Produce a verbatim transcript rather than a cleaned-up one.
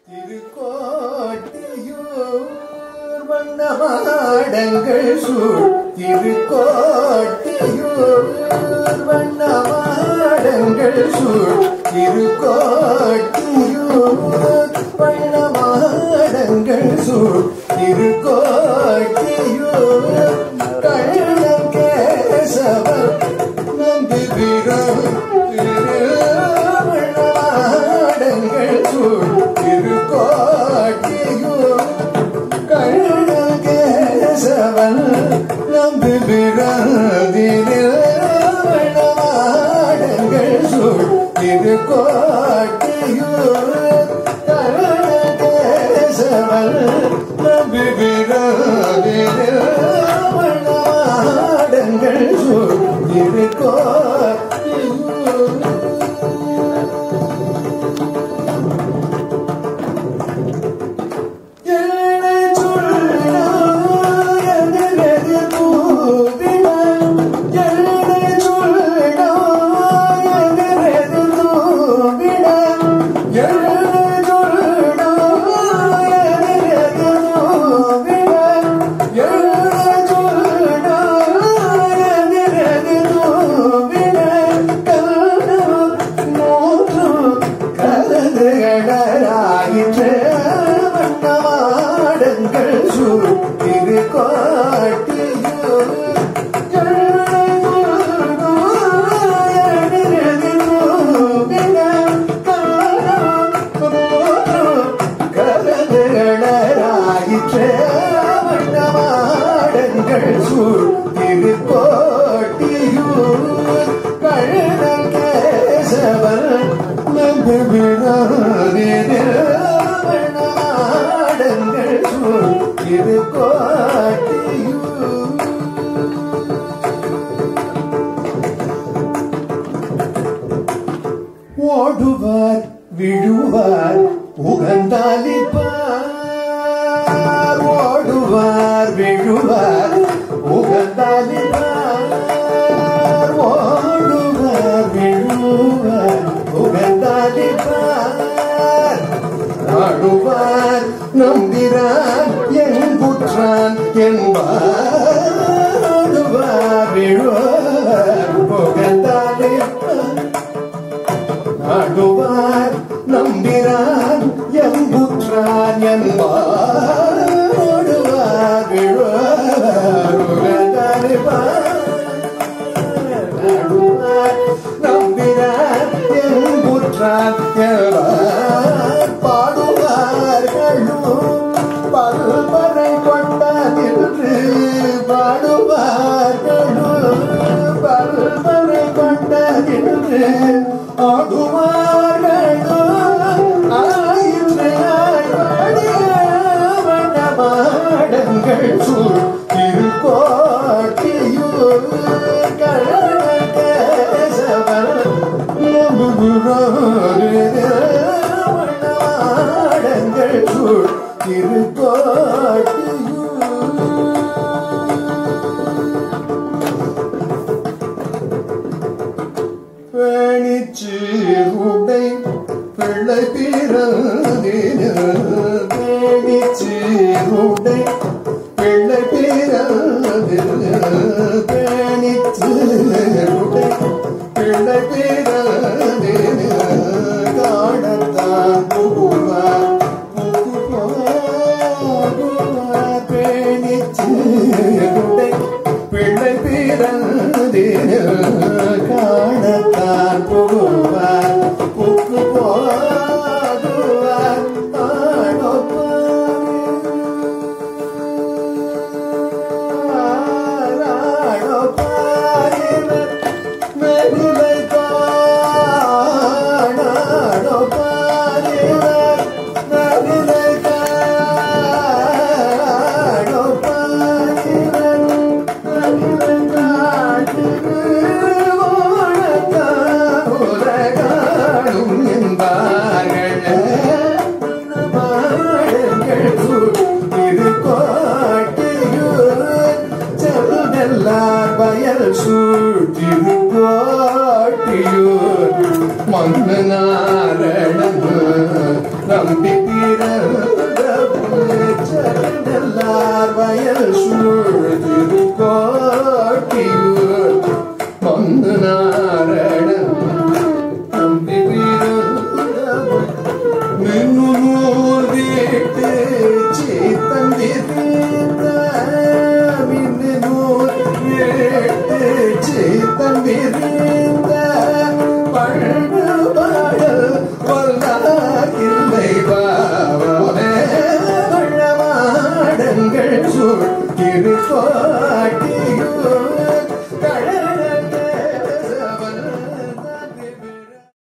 Thirukkottiyoor Vanna Maadangal Soozh Thirukkottiyoor Vanna Maadangal Soozh Thirukkottiyoor Vanna Maadangal Soozh Thirukkottiyoor Kallam Kesavan Nandiviram Thirukkottiyoor Kallam Kesavan Nandiviram Maadangal Soozh Thirukkottiyoor Kallam Kesavan Nandiviram Maadangal Soozh Thirukkottiyoor ஓடுவார் விழுவார் உகந்தாலிப்பார் ஓடுவார் விழுவார் உகந்தாலிப்பார் ஓடுவார் விழுவார் உகந்தாலிப்பார் ஆடுவார் நம்பிரான் என் புற்றான் என்பார் ஓடுவார் விழுவார் உகந்தாலிப்பார் ஆடுவார் நம்பிரான் எம்புற்றான் என்பார் ஓடுவார் விழுவார் ஆடுவார் நம்பிரான் எம்புற்றான் என்பார் பாடுவார்களும் பல்பறை கொண்டதின்று பாடுவார்களும் பல்பறை கொண்டதின்று ஆடுவார்களோ ஆயிற்று ஆழ்வாடிய மாடங்கள் சூழ் திருக்கோட்டியூர் கள்ளம் கேசவன் மாடங்கள் சூழ் திருக்கோட்டியூர் பேணிச்சீருடை பிள்ளை பிறந்தின பேணிச்சீருடை பிள்ளை பிறந்தின பேணிச்சீருடை பிள்ளை பிறந்தின காணத்தான் புகுவார் புகு போகுவார் பேணிச்சீருடை பிள்ளை பிறந்தின காணத்தான் புகுவார் புக்கு போகுவார் ஆடோப்பார் நம்பி பிறந்த புல்லச்செல்லார் வயல் சூழ் திருக்கோட்டியூர் வந்து நாரணன் நம்பி பிறந்த மின்னூர் வீட்டு சீத்தந்திருந்த மின்னூர் வீட்டு சீத்தந்திருந்த பழகு பாடல் கொல்லாக்கில்லை பாவமே வள்ளமாடங்கள் சூழ்